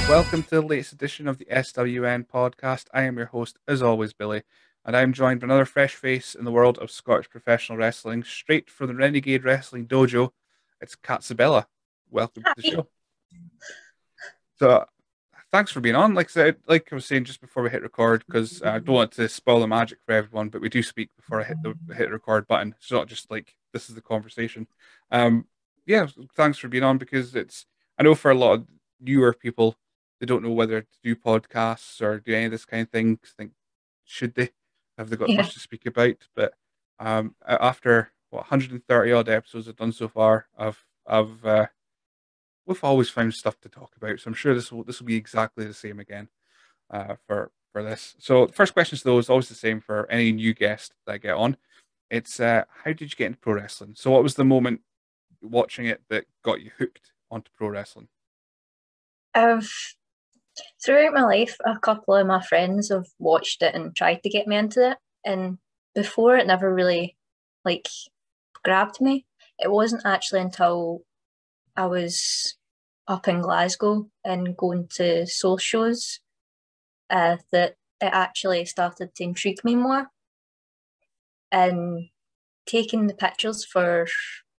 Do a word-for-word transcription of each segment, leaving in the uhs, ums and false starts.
Welcome to the latest edition of the S W N podcast. I am your host, as always, Billy, and I'm joined by another fresh face in the world of Scottish professional wrestling, straight from the Renegade Wrestling Dojo. It's Katzabella. Welcome to the Hi. show. So, thanks for being on. Like I said, like I was saying just before we hit record, because I don't want to spoil the magic for everyone, but we do speak before I hit the hit the record button. It's not just like this is the conversation. Um, yeah, thanks for being on because it's. I know for a lot of newer people, they don't know whether to do podcasts or do any of this kind of thing. 'Cause think should they? Have they got Yeah, much to speak about? But um, a- after what one hundred thirty odd episodes I've done so far, I've I've uh, we've always found stuff to talk about. So I'm sure this will this will be exactly the same again uh, for for this. So the first question though is always the same for any new guest that I get on. It's uh, how did you get into pro wrestling? So what was the moment watching it that got you hooked onto pro wrestling? I've throughout my life, a couple of my friends have watched it and tried to get me into it, and before it never really like grabbed me. It wasn't actually until I was up in Glasgow and going to soul shows uh, that it actually started to intrigue me more. And taking the pictures for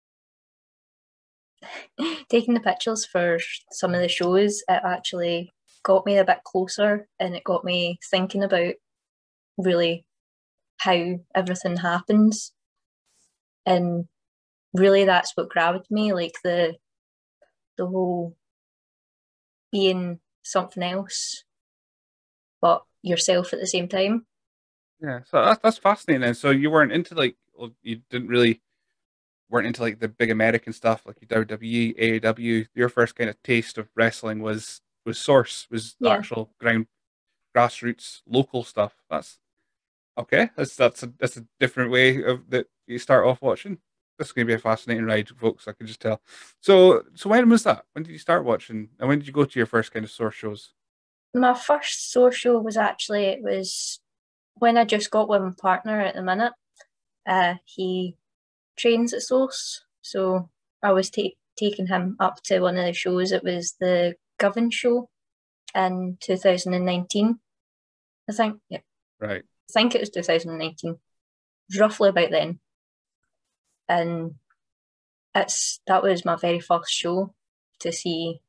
taking the pictures for some of the shows, it actually got me a bit closer and it got me thinking about really how everything happens. And really that's what grabbed me, like the the whole being something else but yourself at the same time. Yeah, so that's that's fascinating. Then, so you weren't into like, well, you didn't really weren't into like the big American stuff like your W W E, A E W. Your first kind of taste of wrestling was was Source, was Yeah. actual ground grassroots local stuff. That's okay. That's that's a that's a different way of that you start off watching. This is going to be a fascinating ride, folks. I can just tell. So, so when was that? When did you start watching? And when did you go to your first kind of Source shows? My first social was actually it was when I just got with my partner at the minute. Uh he trains at Source, so I was ta- taking him up to one of the shows. It was the Govan show in two thousand nineteen, I think. Yeah, Right. I think it was two thousand nineteen, roughly about then. And it's that was my very first show to see.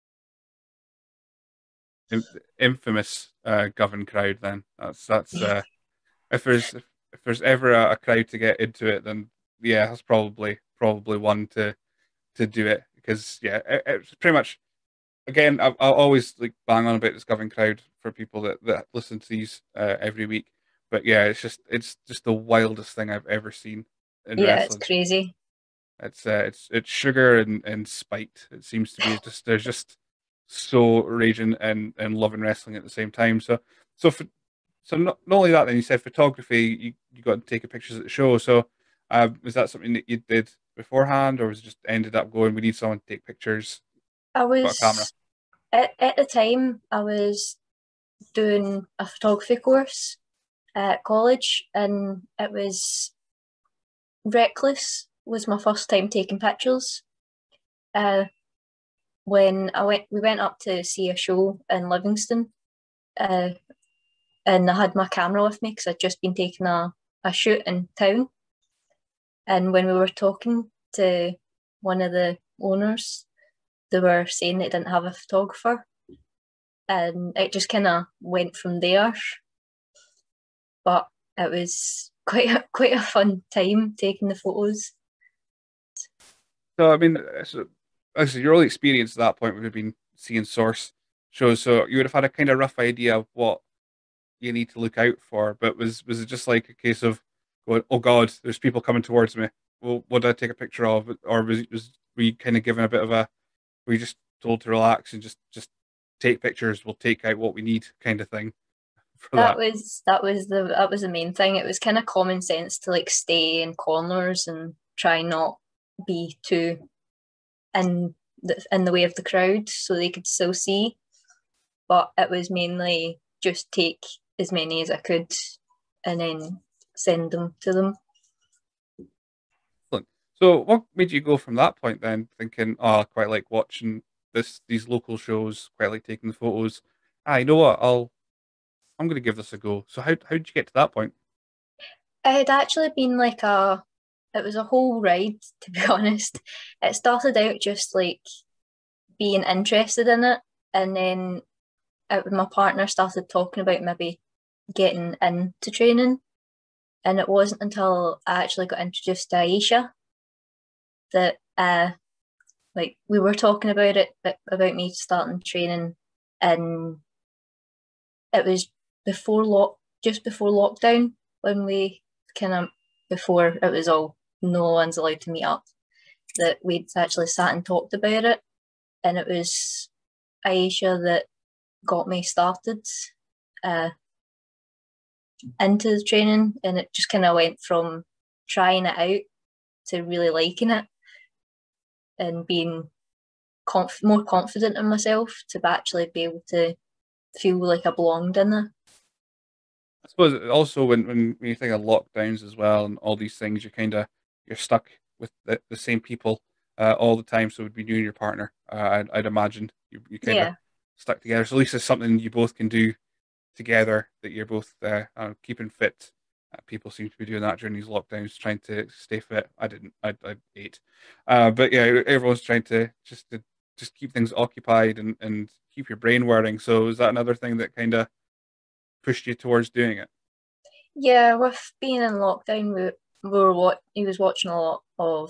In- Infamous uh, Govan crowd. Then that's that's uh, if there's if, if there's ever a, a crowd to get into it, then yeah, that's probably probably one to to do it because yeah, it, it's pretty much again. I, I'll always like bang on about this Govan crowd for people that that listen to these uh, every week. But yeah, it's just it's just the wildest thing I've ever seen in Yeah, it's wrestling. crazy. It's uh, it's it's sugar and, and spite. It seems to be just there's just so raging and, and loving wrestling at the same time. So so for, so not, not only that, then you said photography. You, you got to take pictures at the show. So um, was that something that you did beforehand, or was it just ended up going? We need someone to take pictures. I Got a camera. was at, at the time I was doing a photography course at college, and it was Reckless was my first time taking pictures. Uh, when I went, we went up to see a show in Livingston, uh, and I had my camera with me because I'd just been taking a, a shoot in town. And when we were talking to one of the owners, they were saying they didn't have a photographer, and it just kind of went from there. But it was quite a, quite a fun time taking the photos. So I mean, uh, so actually, your only experience at that point would have been seeing source shows. So you would have had a kind of rough idea of what you need to look out for. But was was it just like a case of going, "Oh God, there's people coming towards me. Well, what do I take a picture of?" Or was it was were you kind of given a bit of a were you just told to relax and just just take pictures? We'll take out what we need, kind of thing for That that. was that was the that was the main thing. It was kind of common sense to like stay in corners and try not be too in the in the way of the crowd so they could still see. But it was mainly just take as many as I could and then send them to them. Excellent. So, what made you go from that point then, thinking, "Oh, I quite like watching this these local shows, quite like taking the photos. Ah, you know what? I'll I'm gonna give this a go. So how how did you get to that point? It had actually been like a, it was a whole ride, to be honest. It started out just like being interested in it, and then it, my partner started talking about maybe getting into training, and it wasn't until I actually got introduced to Aisha that uh like we were talking about it, about me starting training, and it was before lock just before lockdown, when we kind of, before it was all no one's allowed to meet up, that we'd actually sat and talked about it, and it was Aisha that got me started uh, into the training, and it just kind of went from trying it out to really liking it and being conf- more confident in myself to actually be able to feel like I belonged in it. I suppose also when, when, when you think of lockdowns as well and all these things, you're kind of you're stuck with the, the same people uh, all the time. So it would be you and your partner. Uh, I'd, I'd imagine you you kind of Yeah, stuck together. So at least it's something you both can do together. That you're both uh, uh, keeping fit. Uh, people seem to be doing that during these lockdowns, trying to stay fit. I didn't. I I ate, uh, but yeah, everyone's trying to just to just keep things occupied and and keep your brain whirring. So is that another thing that kind of pushed you towards doing it? yeah. With being in lockdown, we, we were what he was watching a lot of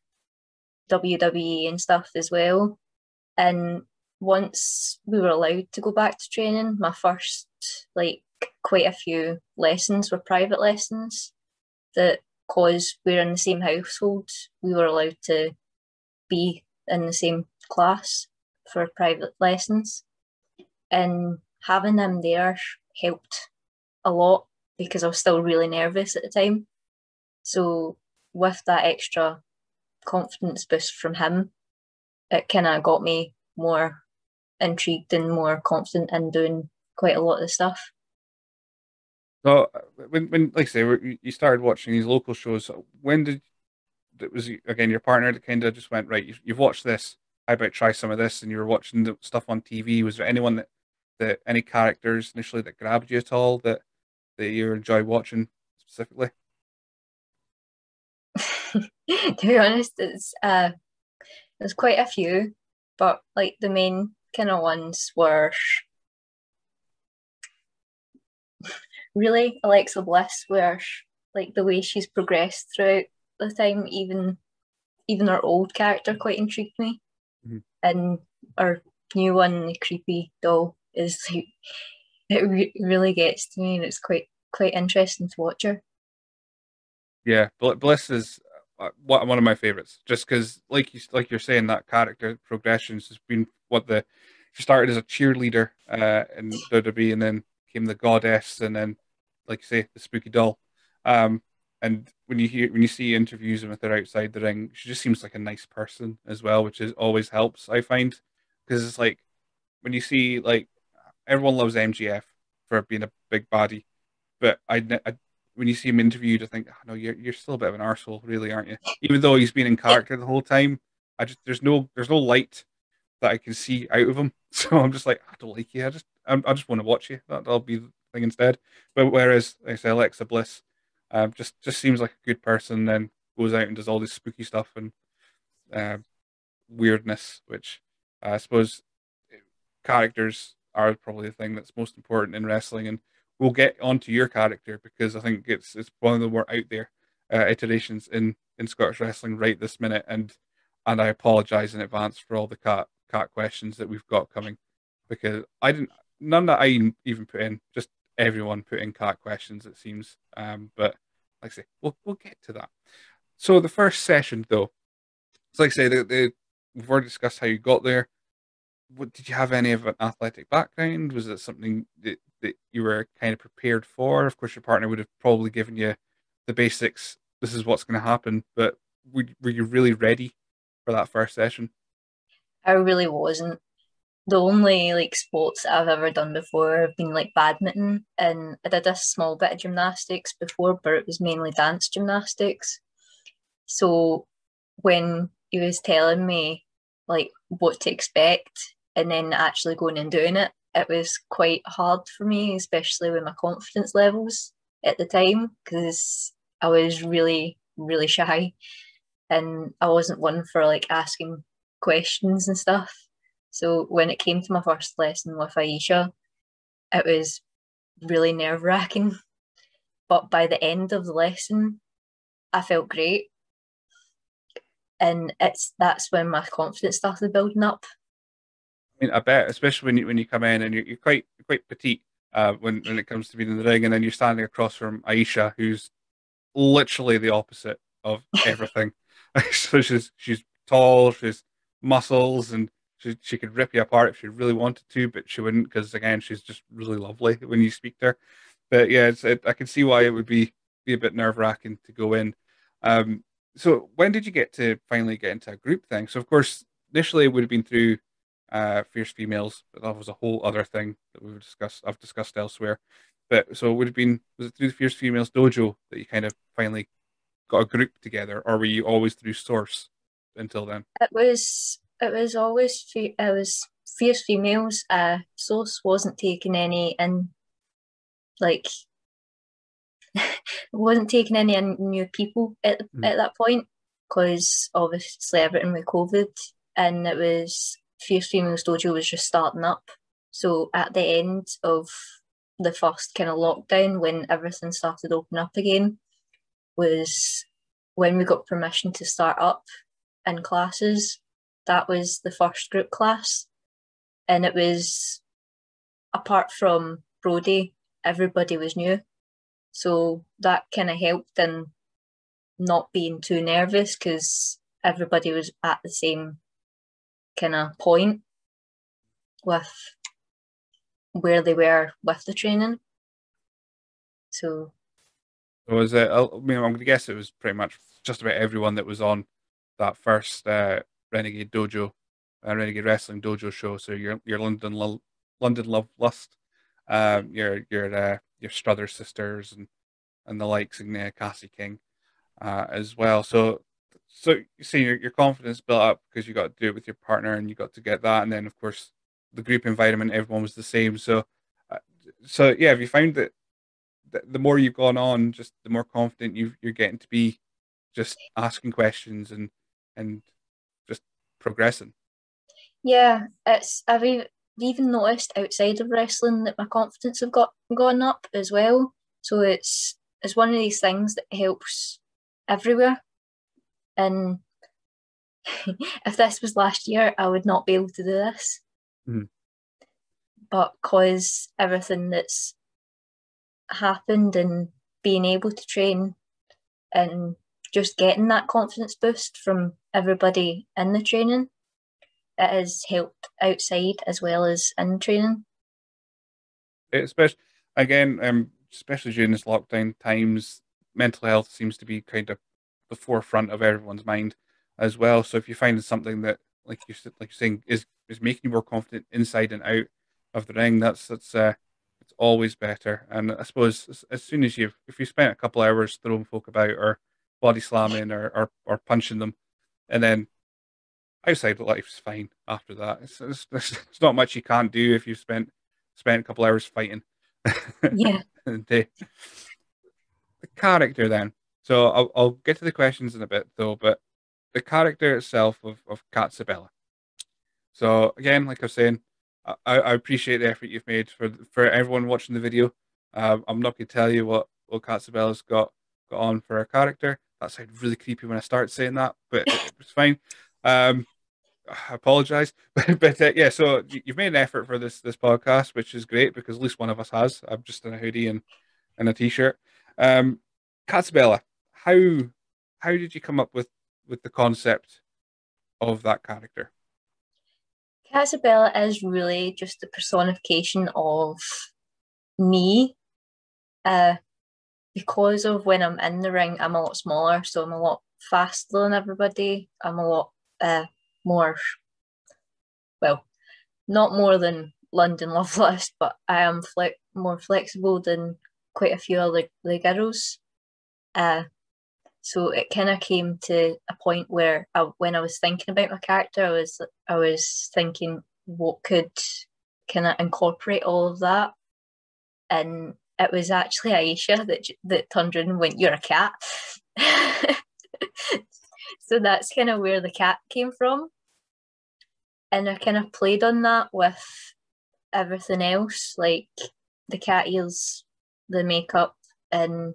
W W E and stuff as well. And once we were allowed to go back to training, my first, like, quite a few lessons were private lessons, that, because we're in the same household, we were allowed to be in the same class for private lessons. And having them there helped a lot, because I was still really nervous at the time. So with that extra confidence boost from him, it kind of got me more intrigued and more confident in doing quite a lot of the stuff. So uh, when when like I say you you started watching these local shows, when did it was again your partner that kind of just went right? You've, you've watched this. How about try some of this? And you were watching the stuff on T V. Was there anyone that that any characters initially that grabbed you at all that that you enjoy watching specifically? To be honest, it's uh, there's quite a few, but like the main kind of ones were really Alexa Bliss, where like the way she's progressed throughout the time, even even her old character quite intrigued me, Mhm. and our new one, the creepy doll, is like, it re- really gets to me, and it's quite quite interesting to watch her. Yeah, Bl- Bliss is uh, one one of my favorites, just because, like you like you're saying, that character progressions has been what the she started as a cheerleader uh, in W W E, and then became the goddess, and then, like you say, the spooky doll. Um, and when you hear when you see interviews with her outside the ring, she just seems like a nice person as well, which is always helps. I find because it's like when you see like everyone loves M G F for being a big baddie, but I, I when you see him interviewed, I think, oh, no, you're you're still a bit of an arsehole, really, aren't you? Even though he's been in character the whole time, I just there's no there's no light that I can see out of him. So I'm just like, I don't like you. I just I'm, I just want to watch you. That, that'll be the thing instead. But whereas like I say Alexa Bliss, um, just just seems like a good person, then goes out and does all this spooky stuff and uh, weirdness, which I suppose characters are probably the thing that's most important in wrestling. And we'll get onto your character because I think it's it's one of the more out there uh, iterations in in Scottish wrestling right this minute. And and I apologize in advance for all the cat cat questions that we've got coming because I didn't none that I even put in, just everyone put in cat questions it seems. Um, but like I say, we'll we'll get to that. So the first session though, it's like I say, the, the we've already discussed how you got there. What did you have any of an athletic background? Was it something that, that you were kind of prepared for? Of course, your partner would have probably given you the basics. This is what's going to happen. But were, were you really ready for that first session? I really wasn't. The only like sports that I've ever done before have been like badminton, and I did a small bit of gymnastics before, but it was mainly dance gymnastics. So when he was telling me like what to expect and then actually going and doing it. It was quite hard for me, especially with my confidence levels at the time, because I was really, really shy and I wasn't one for like asking questions and stuff. So when it came to my first lesson with Aisha, it was really nerve wracking. But by the end of the lesson, I felt great. And it's that's when my confidence started building up. I mean, I bet, especially when you when you come in and you're, you're quite you're quite petite uh, when when it comes to being in the ring, and then you're standing across from Aisha, who's literally the opposite of everything. So she's she's tall, she's muscles, and she she could rip you apart if she really wanted to, but she wouldn't because again, she's just really lovely when you speak to her. But yeah, it's it, I can see why it would be be a bit nerve wracking to go in. Um, so when did you get to finally get into a group thing? So of course, initially it would have been through uh, Fierce Females, but that was a whole other thing that we've discussed. I've discussed elsewhere. But so it would have been was it through the Fierce Females dojo that you kind of finally got a group together, or were you always through Source until then? It was it was always it was fierce females. Uh, Source wasn't taking any in like wasn't taking any in new people at Mm. at that point because obviously everything with COVID, and it was fierce females dojo was just starting up. So at the end of the first kind of lockdown, when everything started opening up again, was when we got permission to start up in classes. That was the first group class, and it was apart from Brody, everybody was new, so that kind of helped in not being too nervous because everybody was at the same kind of point with where they were with the training. So Was it? I mean, I'm going to guess it was pretty much just about everyone that was on that first uh, Renegade Dojo, uh, Renegade Wrestling Dojo show. So your your London Lo- London Love Lust, um, your your uh, your Struthers sisters and and the likes, and uh, Cassie King uh, as well. So so you see your your confidence built up because you got to do it with your partner and you got to get that, and then of course the group environment, everyone was the same. So uh, so yeah, have you found that the, the more you've gone on, just the more confident you you're getting to be, just asking questions and and just progressing. yeah, it's I've e- even noticed outside of wrestling that my confidence have got gone up as well. So it's it's one of these things that helps everywhere. And if this was last year, I would not be able to do this. Mhm. But cause everything that's happened and being able to train and just getting that confidence boost from everybody in the training, it has helped outside as well as in training. Especially again, um, especially during this lockdown times, mental health seems to be kind of the forefront of everyone's mind as well. So if you find something that, like you s- like you're saying, is is making you more confident inside and out of the ring, that's that's uh, it's always better. And I suppose as, as soon as you've if you spent a couple hours throwing folk about or body slamming or or, or punching them, and then outside life's fine after that. It's, it's, there's not much you can't do if you've spent spent a couple hours fighting. Yeah. the, the character then. So I'll, I'll get to the questions in a bit though, but the character itself of, of Katzabella. So again, like I was saying, I, I appreciate the effort you've made for for everyone watching the video. Um, I'm not going to tell you what what Katzabella's got got on for her character. That sounded really creepy when I started saying that, but it, it was fine. Um, I apologize, but, but uh, yeah. So you- you've made an effort for this this podcast, which is great because at least one of us has. I'm just in a hoodie and, and a t-shirt. Um, Katzabella, how how did you come up with with the concept of that character? Katzabella is really just the personification of me. Uh, because of when I'm in the ring, I'm a lot smaller, so I'm a lot faster than everybody. I'm a lot uh, more, well, not more than London Love List, but I am fle- more flexible than quite a few other the girls. Uh, So it kind of came to a point where I, when I was thinking about my character, I was I was thinking what could kind of incorporate all of that, and it was actually Aisha that that turned around and went, "You're a cat." So that's kind of where the cat came from, and I kind of played on that with everything else, like the cat ears, the makeup, and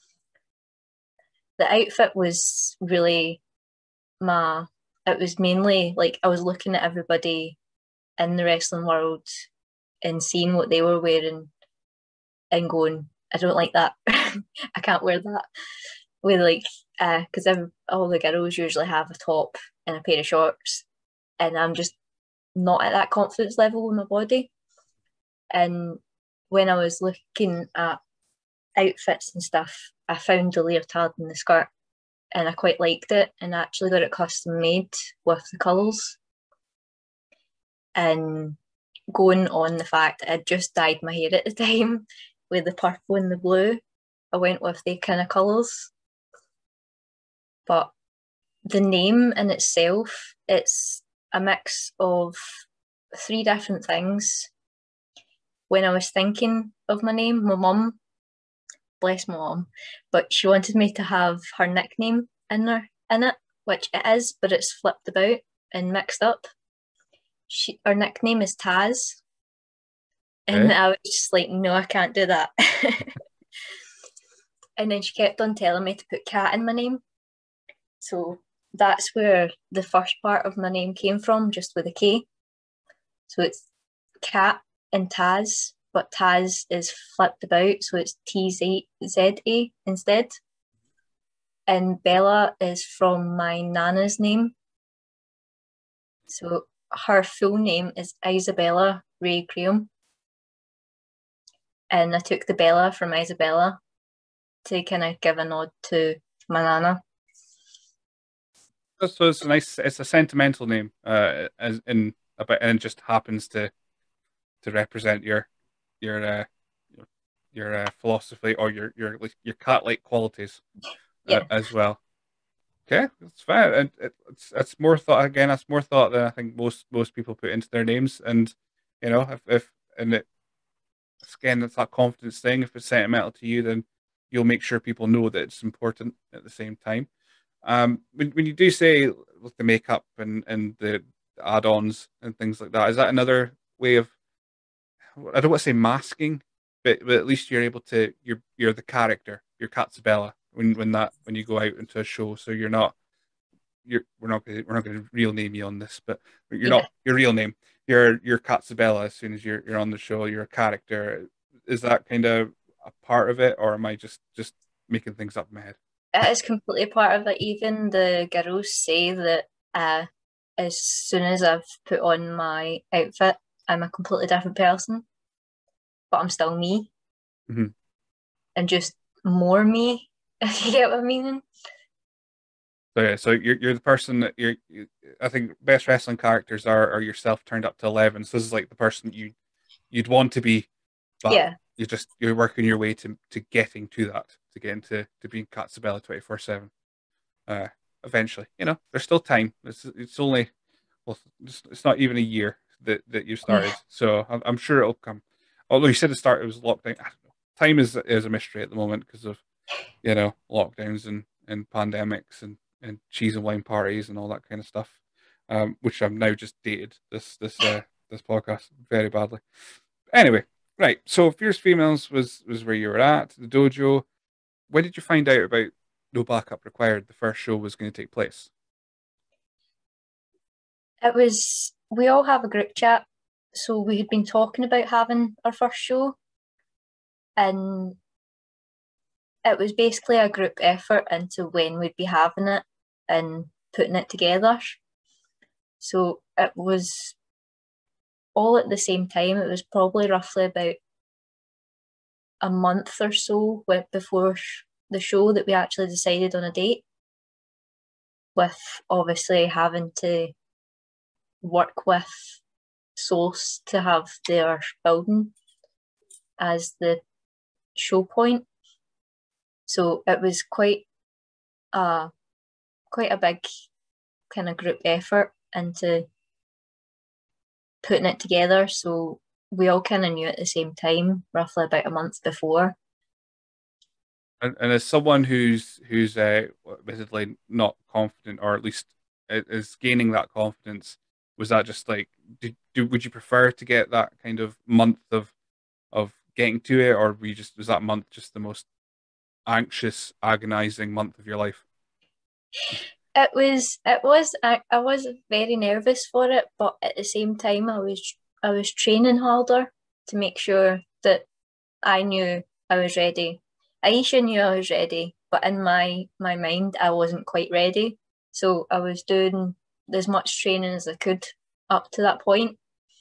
the outfit was really my. It was mainly like I was looking at everybody in the wrestling world and seeing what they were wearing and going, I don't like that. I can't wear that. With like, because uh, all the girls usually have a top and a pair of shorts, and I'm just not at that confidence level with my body. And when I was looking at outfits and stuff, I found the leotard and the skirt, and I quite liked it, and I actually got it custom made with the colours. And going on the fact I'd just dyed my hair at the time with the purple and the blue, I went with the kind of colours. But the name in itself, it's a mix of three different things. When I was thinking of my name, my mum, bless my mum, but she wanted me to have her nickname in there in it, which it is, but it's flipped about and mixed up. She, her nickname is Taz, and Okay. I was just like, no, I can't do that. And then she kept on telling me to put Cat in my name, so that's where the first part of my name came from, just with a K. So it's Cat and Taz, but Taz is flipped about, so it's T Z A instead. And Bella is from my nana's name. So her full name is Isabella Ray Graham. And I took the Bella from Isabella to kind of give a nod to my nana. So it's a nice, it's a sentimental name, uh, as in about, and it just happens to to represent your your uh, your, your uh, philosophy or your your your cat-like qualities uh, Yeah, as well. Okay, that's fine. And it, it's it's more thought again. That's more thought than I think most most people put into their names. And you know, if if and it again, it's that confidence thing. If it's sentimental to you, then you'll make sure people know that it's important at the same time. Um, when when you do say with the makeup and and the add-ons and things like that, is that another way of, I don't want to say masking, but but at least you're able to, you're you're the character, you're Katzabella when when that when you go out into a show, so you're not, you're we're not gonna, we're not going to real name you on this, but you're yeah. not your real name. You're you're Katzabella as soon as you're you're on the show. You're a character. Is that kind of a part of it, or am I just just making things up in my head? It is completely part of it. Even the girls say that uh, as soon as I've put on my outfit, I'm a completely different person, but I'm still me Hmm. and just more me, if you get what I mean. So yeah, so you're you're the person that you're. You, I think best wrestling characters are are yourself turned up to eleven. So this is like the person you you'd want to be, but Yeah, you're just you're working your way to to getting to that, to getting to to being Katzabella twenty four seven. Uh, eventually, you know, there's still time. It's it's only, well, it's, it's not even a year that that you yeah, started, so I'm, I'm sure it'll come. Although you said the start it was lockdown, I don't know. Time is is a mystery at the moment because of, you know, lockdowns and and pandemics and and cheese and wine parties and all that kind of stuff. Um, which I've now just dated this this uh this podcast very badly. Anyway, right. So Fierce Females was was where you were at the dojo. When did you find out about no backup required? The first show was going to take place. it was. We all have a group chat, so we had been talking about having our first show, and it was basically a group effort into when we'd be having it and putting it together. So it was all at the same time. It was probably roughly about a month or so before the show that we actually decided on a date, with obviously having to work with Source to have their building as the show point. So it was quite a quite a big kind of group effort into putting it together. So we all kind of knew at the same time, roughly about a month before. And, and as someone who's who's uh, admittedly not confident, or at least is gaining that confidence, was that just like, did, do would you prefer to get that kind of month of of getting to it, or were you just was that month just the most anxious, agonizing month of your life? It was, it was, I, I was very nervous for it, but at the same time, I was, I was training harder to make sure that I knew I was ready. Aisha knew I was ready, but in my my mind, I wasn't quite ready. So I was doing as much training as I could up to that point.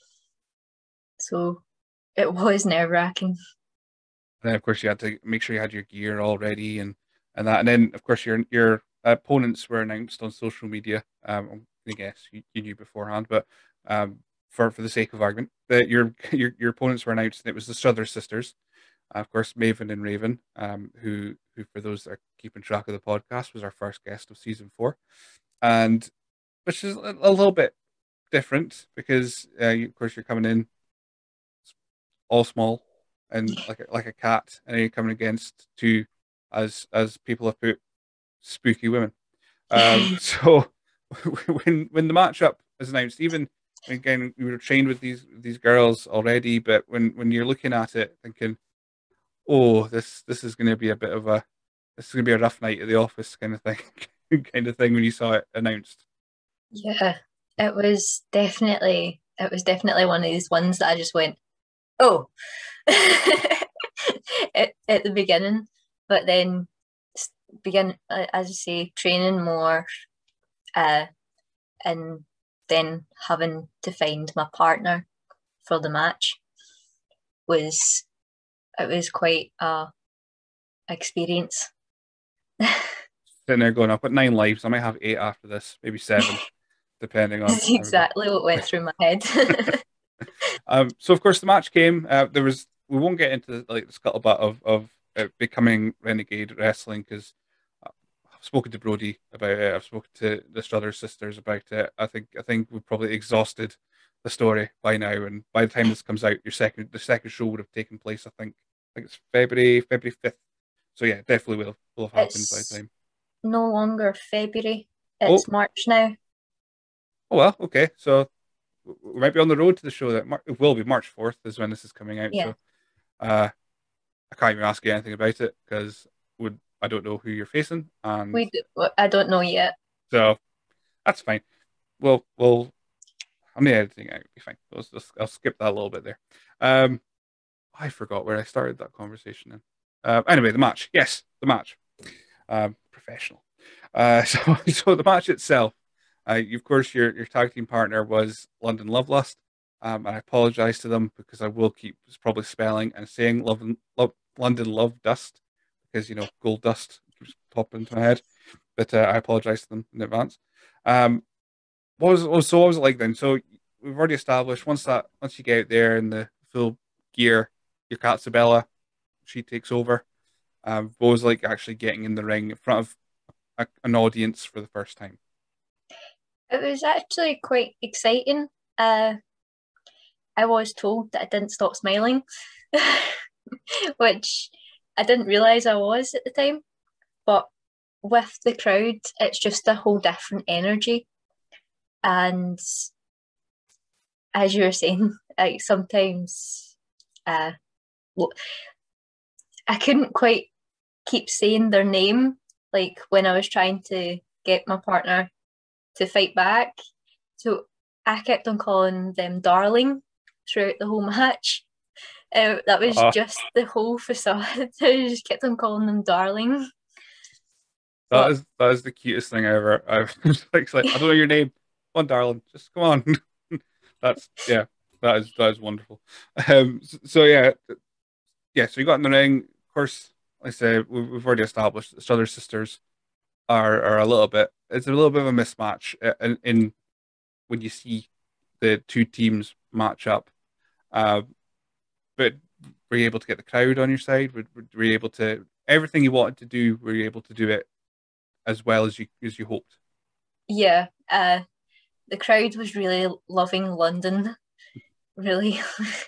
So it was nerve wracking. Then of course you had to make sure you had your gear all ready and and that, and then of course your your opponents were announced on social media. Um, I'm gonna guess you, you knew beforehand, but um, for for the sake of argument, that your your your opponents were announced, and it was the Struthers sisters, uh, of course, Maven and Raven, um, who who for those that are keeping track of the podcast was our first guest of season four, and which is a, a little bit different because uh, you, of course you're coming in all small and like a, like a cat, and then you're coming against two, as as people have put, spooky women. Um, so when when the matchup is announced, even again we were trained with these these girls already, but when when you're looking at it, thinking, oh, this this is going to be a bit of a this is going to be a rough night at the office kind of thing, kind of thing when you saw it announced. Yeah, it was definitely, it was definitely one of these ones that I just went, oh, at, at the beginning, but then begin, as you say, training more, uh, and then having to find my partner for the match was, it was quite a experience. Sitting there going, I've got nine lives. I might have eight after this, maybe seven, depending on That's everything. exactly what went through my head. Um, so of course the match came. Uh, there was we won't get into like the scuttlebutt of of it becoming Renegade Wrestling because I've spoken to Brody about it. I've spoken to the Struthers sisters about it. I think I think we've probably exhausted the story by now. And by the time this comes out, your second the second show would have taken place. I think I think it's February February fifth. So yeah, definitely will will have happened by the It's time. no longer February, Oh, it's March now. oh well, okay. So we might be on the road to the show that Mar- it will be March fourth is when this is coming out. Yeah, So. Uh, I can't even ask you anything about it because would I don't know who you're facing, and we do, I don't know yet. so that's fine. Well, well, I'm the editing out. It'll be fine. I'll, just, I'll skip that a little bit there. Um, I forgot where I started that conversation in. Uh, anyway, the match. Yes, the match. Um, professional. Uh, so, so the match itself. Uh, of course, your your tag team partner was London Lovelust. Um, and I apologize to them because I will keep probably spelling and saying Love, Love London Love Dust because you know gold dust keeps popping into my head. But uh, I apologize to them in advance. Um, what was oh, so what was it like then? So we've already established once that once you get out there in the full gear, your Katzabella, she takes over. Um, what was it like actually getting in the ring in front of a, an audience for the first time? It was actually quite exciting. Uh, I was told that I didn't stop smiling, which I didn't realise I was at the time. But with the crowd, it's just a whole different energy. And as you were saying, like sometimes uh, I couldn't quite keep saying their name, like when I was trying to get my partner to fight back. So I kept on calling them darling throughout the whole match. Uh, that was Uh, just the whole facade. I just kept on calling them darling. that But is that is the cutest thing ever. I've like, it's like I don't know your name. Come on, darling, just come on. That's yeah, that is that is wonderful. Um, so, so yeah, yeah. So you got in the ring. Of course, like I said, we've, we've already established the Struthers sisters are are a little bit. It's a little bit of a mismatch uh, in, in when you see the two teams match up. Uh, but were you able to get the crowd on your side? Were, were you able to everything you wanted to do? Were you able to do it as well as you as you hoped. Yeah, uh, the crowd was really loving London. Really,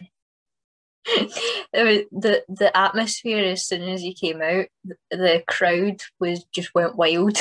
it was, the the atmosphere as soon as you came out, the, the crowd was just went wild.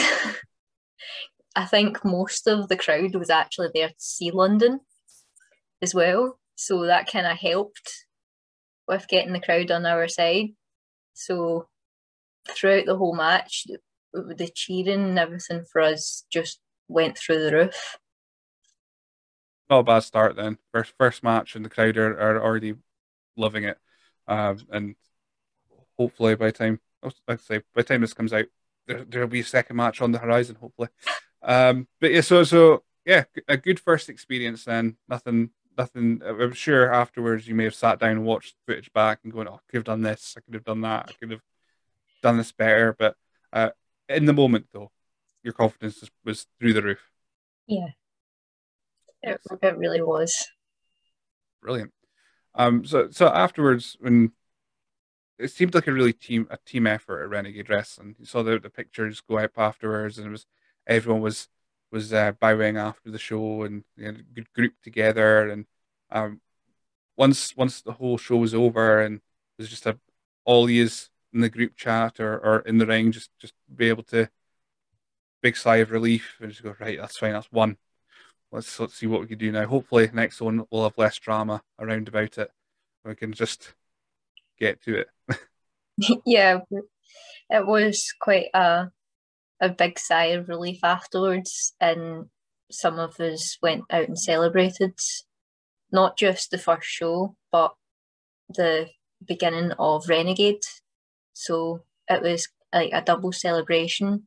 I think most of the crowd was actually there to see London as well, so that kind of helped with getting the crowd on our side. So throughout the whole match, the, the cheering and everything for us just went through the roof. Not a bad start then. First first match, and the crowd are, are already loving it. Um, and hopefully by the time, like I say, by the time this comes out, there there'll be a second match on the horizon. Hopefully. Um, but yeah, so so yeah, a good first experience then. Nothing, nothing. I'm sure afterwards you may have sat down and watched footage back and going, "Oh, I could have done this. I could have done that. I could have done this better." But uh, in the moment, though, your confidence was, was through the roof. Yeah, it, Yes, it really was. brilliant. Um, so so afterwards, when it seemed like a really team a team effort at Renegade Wrestling. You saw the the pictures go up afterwards, and it was everyone was was uh, bowing after the show, and you know, good group together. And um, once once the whole show was over, and there's just a all yous in the group chat or, or in the ring, just just be able to big sigh of relief and just go, right, that's fine, that's one. Let's let's see what we can do now. Hopefully, next one will have less drama around about it. We can just get to it. Yeah, it was quite a a big sigh of relief afterwards, and some of us went out and celebrated not just the first show, but the beginning of Renegade. So it was like a double celebration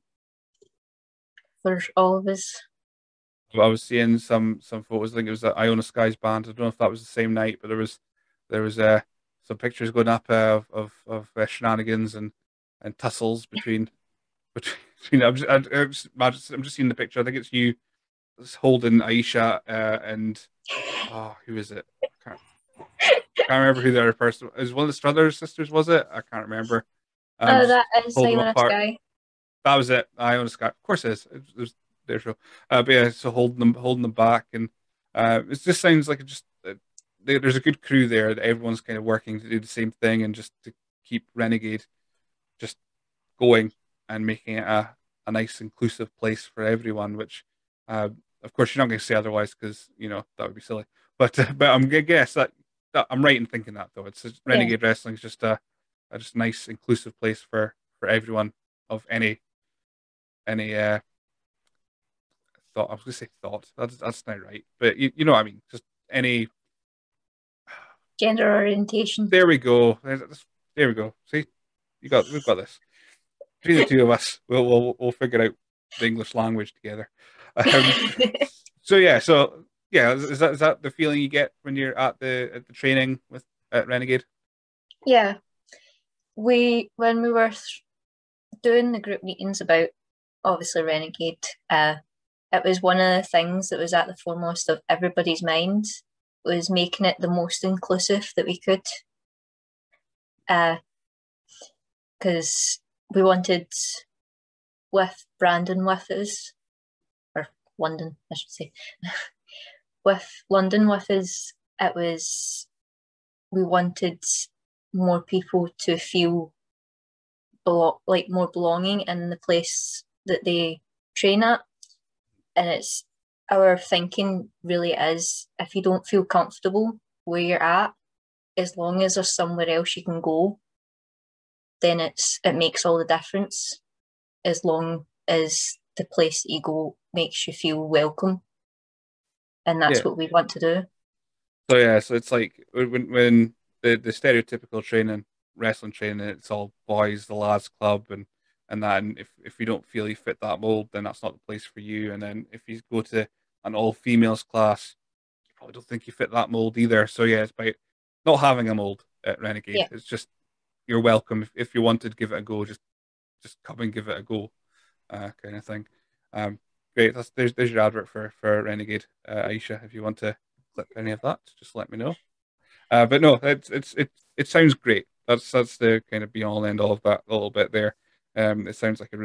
for all of us. I was seeing some some photos. I think it was the Iona Skies band. I don't know if that was the same night, but there was there was uh, some pictures going up uh, of of, of uh, shenanigans and and tussles between between. between I'm just, I, I'm just, I'm just I'm just seeing the picture. I think it's you holding Aisha uh, and oh, who is it? I can't can't remember who the other person was. It was one of the Struthers sisters, was it? I can't remember. Um, Oh, just that is hold them Simon apart. Sky. That was it. I own a Sky. Of course it is. It was their show. Uh, but yeah, so holding them, holding them back, and uh, it just sounds like it just uh, there- there's a good crew there. That everyone's kind of working to do the same thing and just to keep Renegade just going and making it a, a nice inclusive place for everyone. Which, uh, of course, you're not going to say otherwise because you know that would be silly. But uh, but I'm gonna guess that, that I'm right in thinking that though. It's just, Yeah, Renegade Wrestling is just a, a just nice inclusive place for for everyone of any any uh thought. I was gonna say thought. That's that's not right, but you you know what I mean. Just any. gender orientation. There we go. There we go. See, you got we've got this. Between the two of us, we'll we'll we'll figure out the English language together. Um. So yeah. So yeah. Is, is that is that the feeling you get when you're at the at the training with at Renegade? Yeah, we when we were doing the group meetings about obviously Renegade, uh, it was one of the things that was at the foremost of everybody's mind was making it the most inclusive that we could. Uh, because we wanted with Brandon with us, or London, I should say, with London with us, it was we wanted more people to feel belo- like more belonging in the place that they train at, and it's our thinking really is if you don't feel comfortable where you're at, as long as there's somewhere else you can go, then it's it makes all the difference. As long as the place that you go makes you feel welcome, and that's Yeah. what we want to do. So yeah. So it's like when when the the stereotypical training, wrestling training, it's all boys, the lads club, and and that. And if if you don't feel you fit that mold, then that's not the place for you. And then if you go to an all females class, you probably don't think you fit that mold either. So yeah, it's about not having a mold at Renegade. Yeah, It's just you're welcome if, if you wanted to give it a go. Just just come and give it a go, uh, kind of thing. Um, great. That's there's there's your advert for for Renegade, uh, Aisha. If you want to clip any of that, just let me know. Uh, but no, it's it's it it sounds great. That's that's the kind of be all and end all of that little bit there. Um, it sounds like a really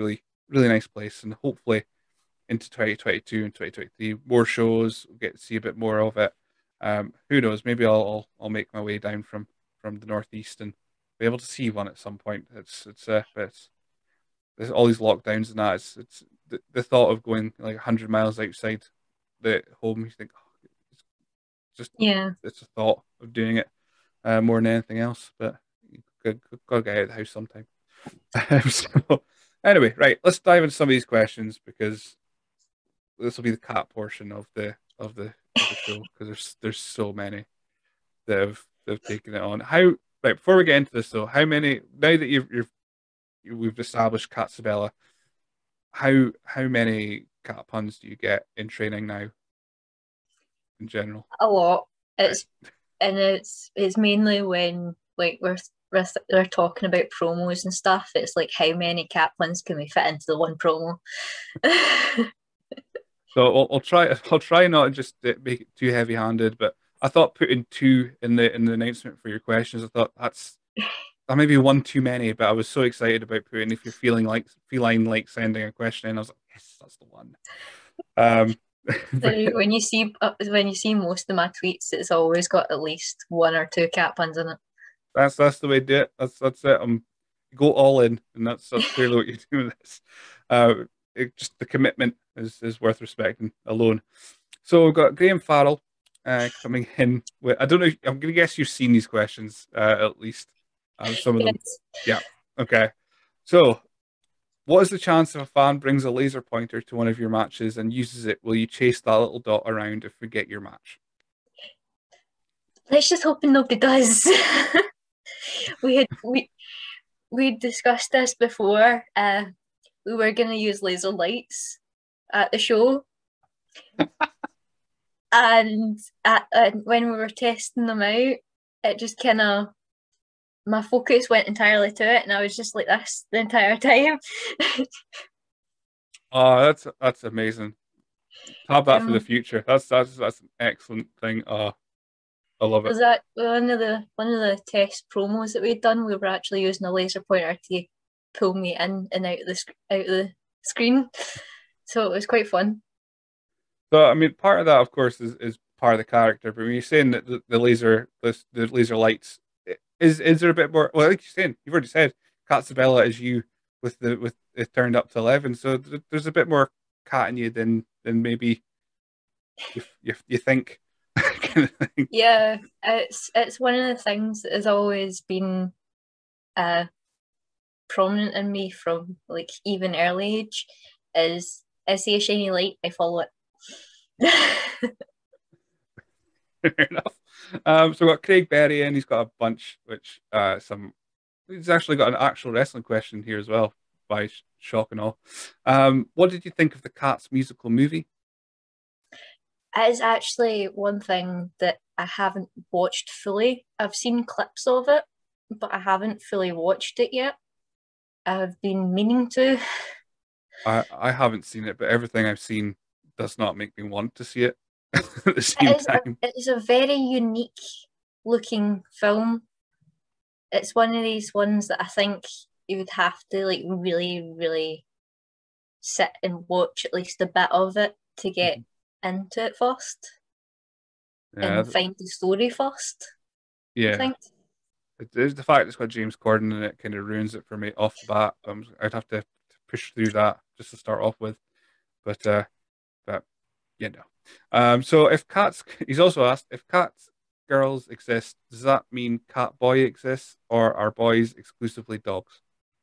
really nice place, and hopefully into twenty twenty-two and twenty twenty-three, more shows, we'll get to see a bit more of it. Um, who knows? Maybe I'll, I'll I'll make my way down from from the northeast and be able to see one at some point. It's it's uh, but it's there's all these lockdowns and that. It's it's the, the thought of going like a hundred miles outside the home. You think oh, it's just Yeah. it's a thought of doing it uh, more than anything else. But you got, got to get out of the house sometime. So anyway, right, let's dive into some of these questions because this will be the cat portion of the of the of the show because there's there's so many that have that have taken it on. How right before we get into this though, how many now that you've you've you, we've established Katzabella, how how many cat puns do you get in training now in general? A lot. Right. It's and it's it's mainly when like we're we're, we're talking about promos and stuff. It's like how many cat puns can we fit into the one promo? So I'll, I'll try I'll try not to just uh, make it too heavy-handed, but I thought putting two in the in the announcement for your questions, I thought that's that may be one too many, but I was so excited about putting if you're feeling like feeling like sending a question in, I was like, yes, that's the one. Um, but When you see uh, when you see most of my tweets, it's always got at least one or two cat puns in that's that's the way to do it. That's that's it. Um, go all in, and that's that's it. clearly what you're doing with this. Uh, it, just the commitment is is worth respecting alone. So we've got Graham Farrell uh, coming in with. I don't know. I'm gonna guess you've seen these questions uh, at least. Um, some of them. Yes. Yeah. Okay. So, what is the chance if a fan brings a laser pointer to one of your matches and uses it? Will you chase that little dot around if we get your match? Let's just hope nobody does. we had we we discussed this before. Uh, we were gonna use laser lights at the show, and at, uh, when we were testing them out, it just kind of my focus went entirely to it, and I was just like this the entire time. Oh, that's that's amazing. Have that for the um, future. That's that's that's an excellent thing. Oh, I love it. was that one of the one of the test promos that we'd done? We were actually using a laser pointer to pull me in and out of the out of the screen, so it was quite fun. So I mean, part of that, of course, is, is part of the character. But when you're saying that the, the laser, the, the laser lights, is is there a bit more? Well, like you're saying, you've already said Katzabella is you with the with it turned up to eleven. So th there's a bit more cat in you than than maybe you you, you think. Kind of thing. Yeah, it's it's one of the things that has always been uh prominent in me from like even early age is I see a shiny light, I follow it. Fair enough. Um, so we've got Craig Berry in. He's got a bunch, which uh, some. He's actually got an actual wrestling question here as well, by sh- shock and all. Um, what did you think of the Cats musical movie? It is actually one thing that I haven't watched fully. I've seen clips of it, but I haven't fully watched it yet. I've been meaning to. I I haven't seen it, but everything I've seen does not make me want to see it at the It same is a, time. it is a very unique looking film. It's one of these ones that I think you would have to like really, really sit and watch at least a bit of it to get Mhm. into it first Yeah, and th- find the story first, I yeah. think. It is the fact it's got James Corden in it kind of ruins it for me off the bat. Um, I'd have to, to push through that just to start off with. But uh, but you know. Um, so if cats, he's also asked if cats girls exist, does that mean cat boy exists, or are boys exclusively dogs?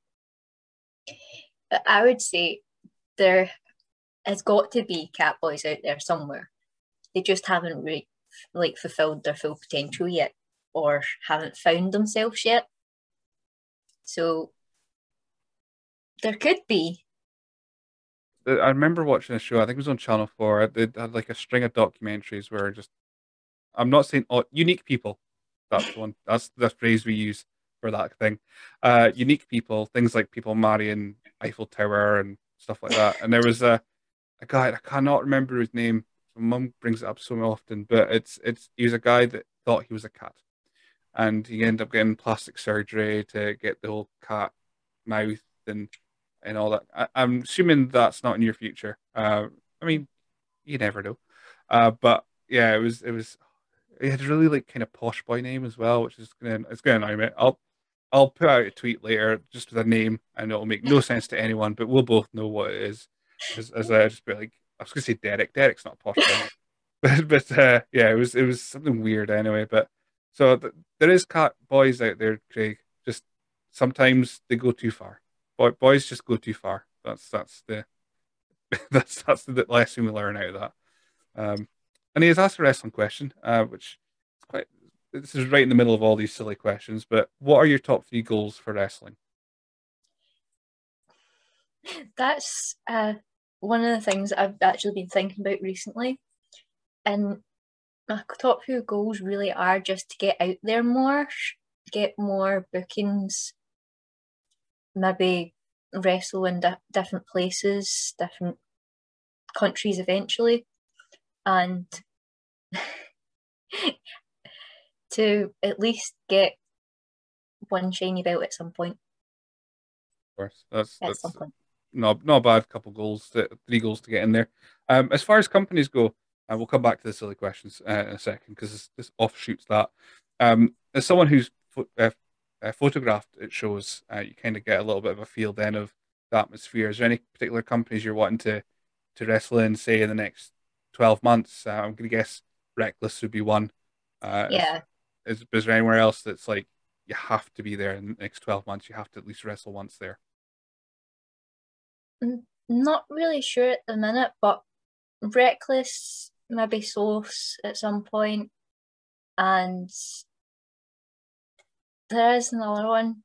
I would say there has got to be cat boys out there somewhere. They just haven't re- like fulfilled their full potential yet or haven't found themselves yet. So there could be. Uh, I remember watching a show. I think it was on Channel Four. They had like a string of documentaries where just I'm not saying oh, unique people. That's the one. That's the phrase we use for that thing. Uh, unique people, things like people marrying Eiffel Tower and stuff like that. And there was a, a guy, I cannot remember his name. My mum brings it up so often, but it's it's he was a guy that thought he was a cat, and he ended up getting plastic surgery to get the whole cat mouth, and and all that. I, I'm assuming that's not in your future. Uh, I mean, you never know. Uh, but yeah, it was it was it had a really like kind of posh boy name as well, which is gonna it's gonna annoy me. I'll I'll put out a tweet later just with a name, and it'll make no sense to anyone, but we'll both know what it is. As as I just be like, I was gonna say Derek. Derek's not a posh boy name, but but uh, yeah, it was it was something weird anyway. But so th there is cat boys out there, Craig. Just sometimes they go too far. Boy, boys just go too far. That's that's the that's that's the lesson we learn out of that. Um, and he has asked a wrestling question, uh, which is quite. This is right in the middle of all these silly questions. But what are your top three goals for wrestling? That's uh, one of the things I've actually been thinking about recently. And my top few goals really are just to get out there more, get more bookings, maybe wrestle in di- different places, different countries eventually, and to at least get one shiny belt at some point. Of course, that's At some that's point. not not a bad couple goals, to, three goals to get in there. Um, as far as companies go, and we'll come back to the silly questions uh, in a second because this, this offshoots that. Um, as someone who's pho uh, uh, photographed at shows, uh, you kind of get a little bit of a feel then of the atmosphere. Is there any particular companies you're wanting to to wrestle in, say, in the next twelve months? Uh, I'm going to guess Reckless would be one. Uh, is, Yeah. is is there anywhere else that's like you have to be there in the next twelve months? You have to at least wrestle once there. Not really sure at the minute, but Reckless, maybe Source at some point, and there is another one.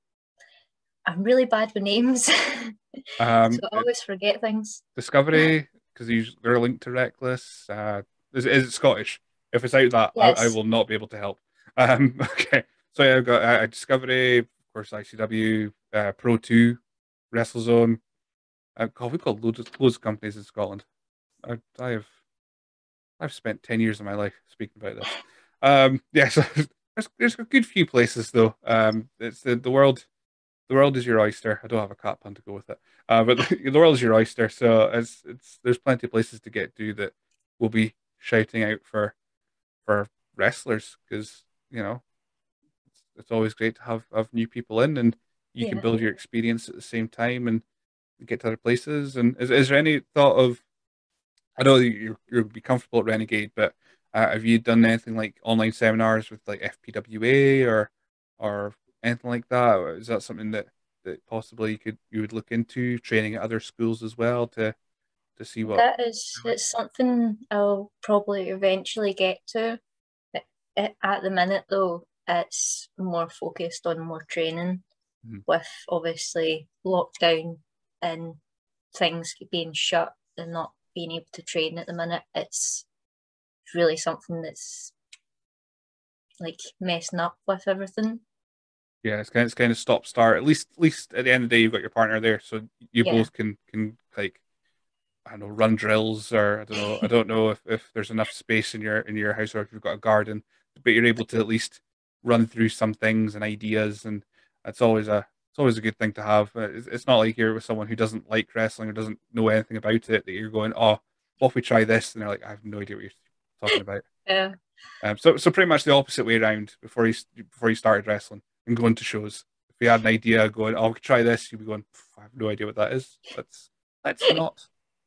I'm really bad with names, so Um, I always forget things. Discovery, because they're linked to Reckless. Uh, is, is it Scottish? If it's out that, I, I Yes, will not be able to help. Um, okay, so yeah, I've got uh, Discovery, of course, I C W, uh, Pro two, WrestleZone. Uh, God, we've got loads of, loads of companies in Scotland. I, I have I've spent ten years of my life speaking about this. Um, yeah, so there's, there's a good few places though. Um, it's the, the world the world is your oyster. I don't have a cat pun to go with it, uh, but the, the world is your oyster. So it's it's there's plenty of places to get to that will be shouting out for for wrestlers because you know it's, it's always great to have have new people in and you can yeah. build your experience at the same time and get to other places. And is is there any thought of I know you you'll be comfortable at Renegade, but uh, have you done anything like online seminars with like F P W A or or anything like that? Or is that something that that possibly you could you would look into training at other schools as well to to see what? That is, it's something I'll probably eventually get to. At at the minute, though, it's more focused on more training Mhm. with obviously lockdown and things being shut and not being able to train at the minute. It's really something that's like messing up with everything. Yeah, it's kind of, it's kind of stop start. At least at least at the end of the day, you've got your partner there, so you Yeah. both can can like I don't know, run drills or I don't know. I don't know if, if there's enough space in your in your house or if you've got a garden, but you're able to at least run through some things and ideas, and that's always a it's always a good thing to have. Uh, It's, it's not like you're with someone who doesn't like wrestling or doesn't know anything about it that you're going, oh, what if we try this? And they're like, I have no idea what you're talking about. Yeah. Um, so so pretty much the opposite way around before you before you started wrestling and going to shows. If you had an idea going, oh, we could try this, you'd be going, I have no idea what that is. Let's let's not.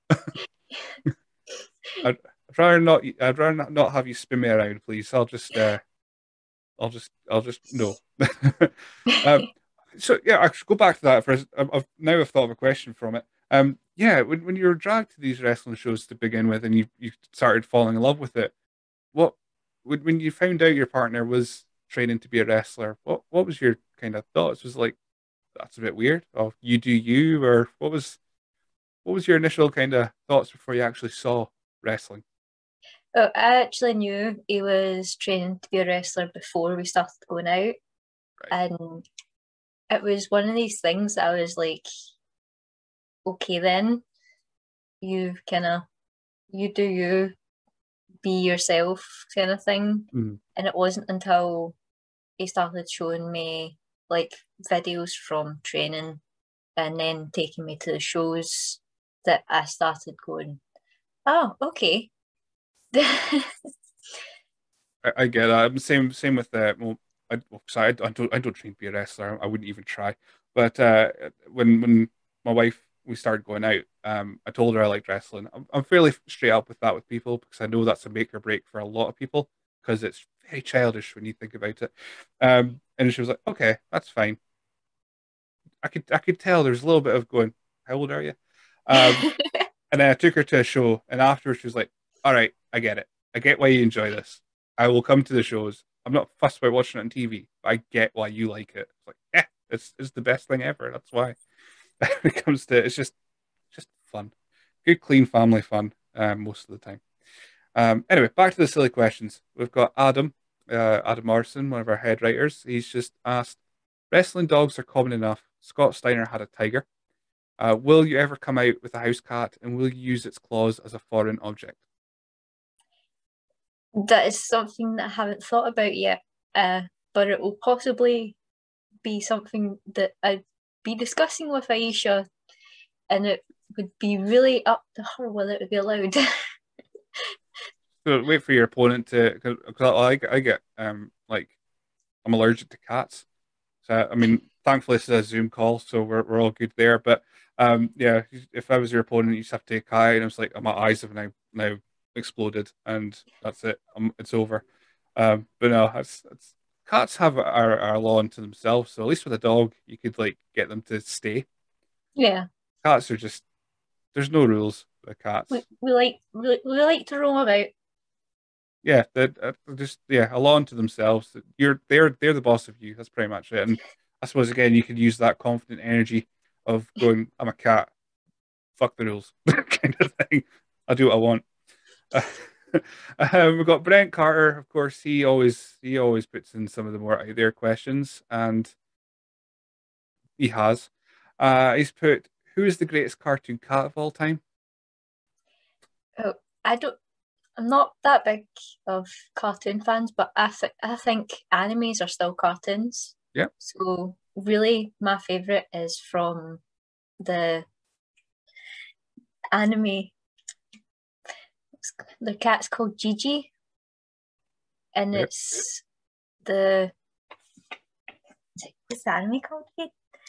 I'd, I'd rather not. I'd rather not, not have you spin me around, please. I'll just. Uh, I'll just. I'll just no. um, so yeah, I should go back to that for. I've, I've now I've thought of a question from it. Um, yeah, when when you were dragged to these wrestling shows to begin with, and you you started falling in love with it, what when when you found out your partner was training to be a wrestler, what what was your kind of thoughts? Was it like that's a bit weird. Oh, you do you, or what was what was your initial kind of thoughts before you actually saw wrestling? Oh, I actually knew he was training to be a wrestler before we started going out, Right. and it was one of these things that I was like, okay, then you kind of you do you be yourself kind of thing. Mm. And it wasn't until he started showing me like videos from training and then taking me to the shows that I started going, oh, okay. I, I get that. Same same with the well, I, well, sorry, I, I don't I don't train to be a wrestler. I wouldn't even try. But uh, when when my wife we started going out, um, I told her I liked wrestling. I'm, I'm fairly straight up with that with people because I know that's a make or break for a lot of people because it's very childish when you think about it. Um, and she was like, "Okay, that's fine." I could I could tell there's a little bit of going, "How old are you?" Um, and then I took her to a show, and afterwards she was like, "All right, I get it. I get why you enjoy this. I will come to the shows. I'm not fussed about watching it on T V, but I get why you like it." It's like, yeah, it's it's the best thing ever. That's why. when it comes to it's just just fun, good clean family fun um, most of the time. Um, anyway, back to the silly questions. We've got Adam, uh, Adam Morrison, one of our head writers. He's just asked, wrestling dogs are common enough. Scott Steiner had a tiger. Uh, will you ever come out with a house cat and will you use its claws as a foreign object? That is something that I haven't thought about yet, uh, but it will possibly be something that I'd be discussing with Aisha, and it would be really up to her whether it would be allowed. So wait for your opponent to, because I, I get um like I'm allergic to cats. So I mean, thankfully this is a Zoom call, so we're we're all good there. But um, yeah, if I was your opponent, you just have to take Kai, and it's like my eyes have now now exploded, and that's it. Um, it's over. Um, but no, that's that's cats have our our law unto themselves. So at least with a dog, you could like get them to stay. Yeah, Cats are just there's no rules with we, cats. we like we, we like to roam about. Yeah, they're, uh, they're just yeah, a law unto themselves. You're they're they're the boss of you. That's pretty much it. And I suppose again, you could use that confident energy of going, "I'm a cat, fuck the rules," kind of thing. I'll do what I want. um, we've got Brent Carter, of course. He always he always puts in some of the more out there questions, and he has. Uh, he's put, "Who is the greatest cartoon cat of all time?" Oh, I don't. I'm not that big of cartoon fans, but I th- I think animes are still cartoons. Yeah, So really, my favorite is from the anime. The cat's called Gigi, and yeah. it's the what's the anime called again?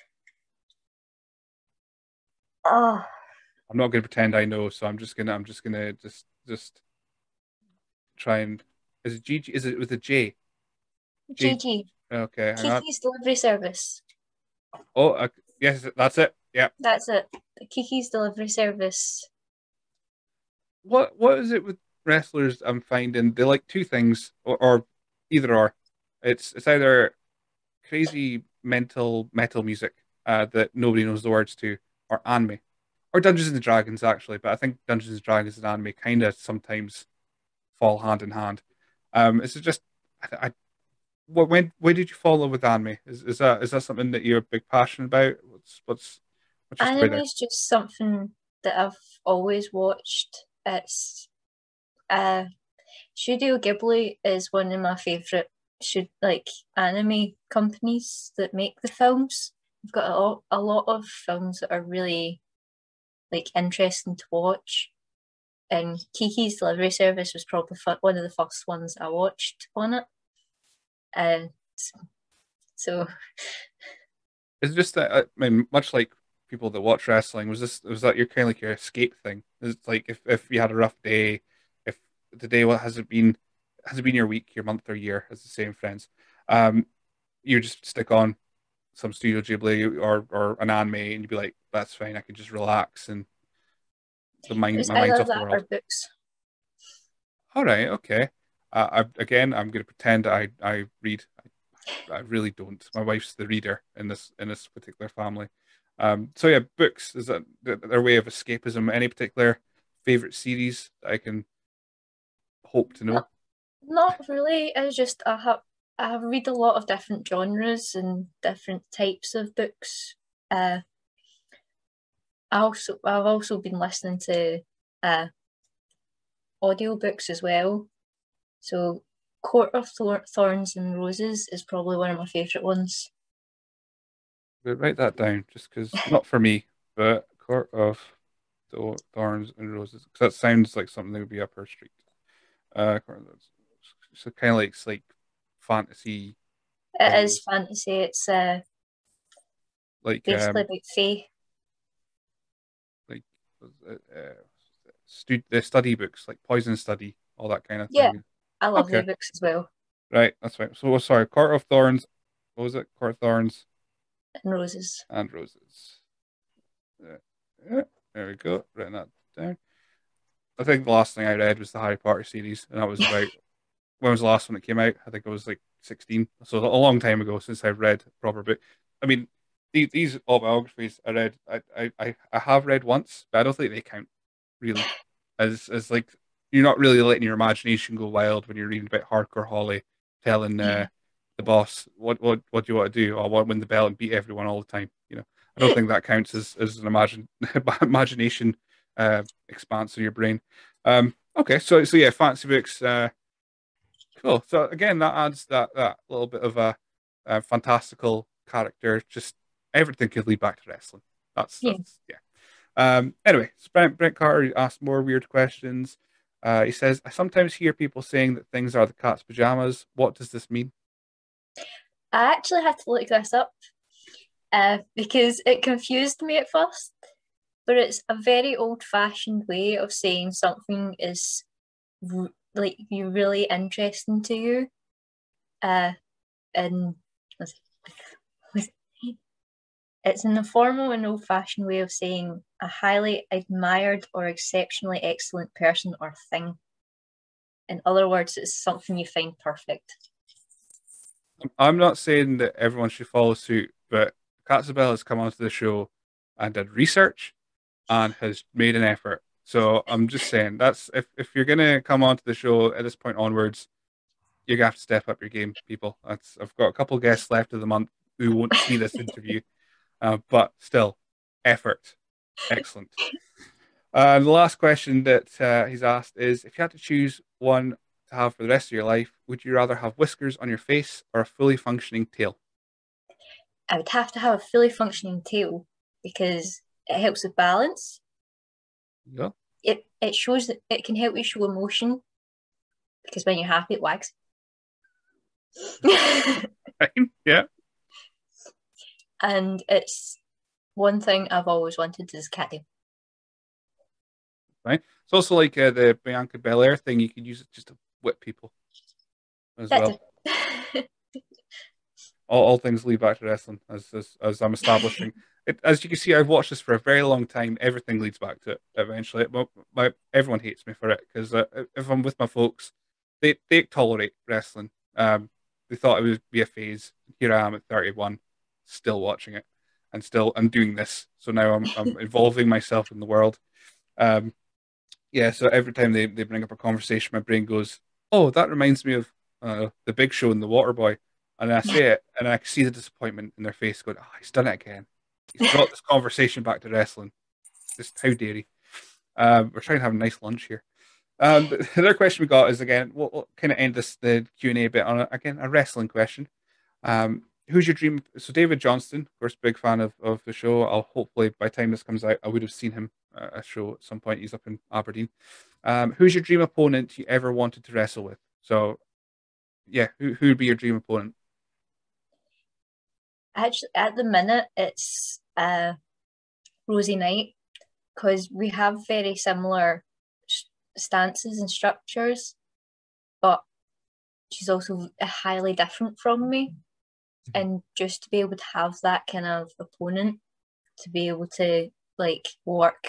Oh, I'm not going to pretend I know, so I'm just gonna I'm just gonna just just try and is it G G? Is it with a J? J. Gigi, Okay, hang on. Kiki's Delivery Service. Oh, uh, yes, that's it. Yeah. That's it. The Kiki's Delivery Service. What what is it with wrestlers? I'm finding they like two things, or, or either or. It's it's either crazy mental metal music uh, that nobody knows the words to, or anime, or Dungeons and Dragons actually. But I think Dungeons and Dragons and anime kind of sometimes fall hand in hand. Um, is it just I, I what when when did you fall in love with anime? Is is that is that something that you're a big passion about? What's what's what's your story Anime there? is just something that I've always watched. It's uh Studio Ghibli is one of my favorite should like anime companies that make the films. We've got a lot, a lot of films that are really like interesting to watch. And Kiki's Delivery Service was probably one of the first ones I watched on it. And so Is it just that I mean, much like people that watch wrestling, was this was that your kind of like your escape thing? Is it like if if you had a rough day, if the day what has it been has it been your week, your month or year, as the same friends, um, you just stick on some Studio Ghibli or or an anime and you'd be like, that's fine, I can just relax and the it mind was my mind's either off the that or world. books. All right, okay. Uh, I again, I'm going to pretend I I read. I really don't. My wife's the reader in this in this particular family. Um, so yeah, books is that their way of escapism. Any particular favorite series that I can hope to know? Not not really. It's just I have I read a lot of different genres and different types of books. Uh, I also I've also been listening to uh audiobooks as well. So Court of Thor- Thorns and Roses is probably one of my favourite ones. But write that down, just because not for me, but Court of Thor- Thorns and Roses, because that sounds like something that would be up her street. Uh, Court of Thorns- so kind of like it's like fantasy It is things, fantasy. It's uh, like basically um, about fae. like uh, uh, stu the study books, like Poison Study, all that kind of Yeah, thing. I love the Okay, books as well. right, that's right. So, oh, sorry, Court of Thorns. What was it? Court of Thorns And roses. and Roses. Uh, yeah, there we go. Writing that down. I think the last thing I read was the Harry Potter series, and that was about when was the last one that came out? I think it was like sixteen, so a long time ago since I've read a proper book. I mean, these, these autobiographies I read, I, I, I have read once, but I don't think they count really. As as like you're not really letting your imagination go wild when you're reading about hardcore Holly telling uh, the boss what what what do you want to do? I want to win the belt and beat everyone all the time. You know, I don't think that counts as as an imagine imagination uh, expanse of your brain. Um, okay, so so yeah, fantasy books. Uh, Cool. So again, that adds that that little bit of a, a fantastical character. Just everything could lead back to wrestling. That's Yeah. that's yeah. Um. Anyway, so Brent Brent Carter asked more weird questions. Uh, he says, "I sometimes hear people saying that things are the cat's pajamas. What does this mean?" I actually had to look this up uh, because it confused me at first. But it's a very old-fashioned way of saying something is r- like you really interesting to you. Uh, and it's an informal and old-fashioned way of saying a highly admired or exceptionally excellent person or thing. In other words, it's something you find perfect. I'm not saying that everyone should follow suit, but Katzabella has come onto the show and did research and has made an effort. So I'm just saying that's if if you're gonna come onto the show at this point onwards, you're gonna have to step up your game, people. That's I've got a couple guests left of the month who won't see this interview, uh, but still, effort, excellent. Uh, the last question that uh, he's asked is: if you had to choose one to have for the rest of your life, would you rather have whiskers on your face or a fully functioning tail? I would have to have a fully functioning tail because it helps with balance. Yeah, It it shows that it can help you show emotion because when you're happy, it wags. fine. Yeah, And it's one thing I've always wanted is cat tail. fine. It's also like uh, the Bianca Belair thing. You can use it just to whip people as That's well. it. all, all things lead back to wrestling, as as, as I'm establishing. It, as you can see, I've watched this for a very long time. Everything leads back to it eventually. My, my, everyone hates me for it because uh, if I'm with my folks, they they tolerate wrestling. Um, they thought it would be a phase. Here I am at thirty-one, still watching it, and still I'm doing this. So now I'm I'm involving myself in the world. Um, yeah, so every time they, they bring up a conversation, my brain goes, "Oh, that reminds me of uh, the Big Show and the Water Boy," and I say it, and I can see the disappointment in their face, going, "Oh, he's done it again. He's brought this conversation back to wrestling. Just how dare he?" Um, we're trying to have a nice lunch here. Um, the other question we got is again, we'll, we'll kind of end this the Q and A bit on a, again a wrestling question. Um, who's your dream? So David Johnston, of course, big fan of, of the show. I'll hopefully by the time this comes out, I would have seen him uh, at a show at some point. He's up in Aberdeen. Um, who's your dream opponent you ever wanted to wrestle with? So yeah, who who would be your dream opponent? Actually, at the minute, it's uh, Rosie Knight because we have very similar stances and structures, but she's also highly different from me. And just to be able to have that kind of opponent, to be able to like work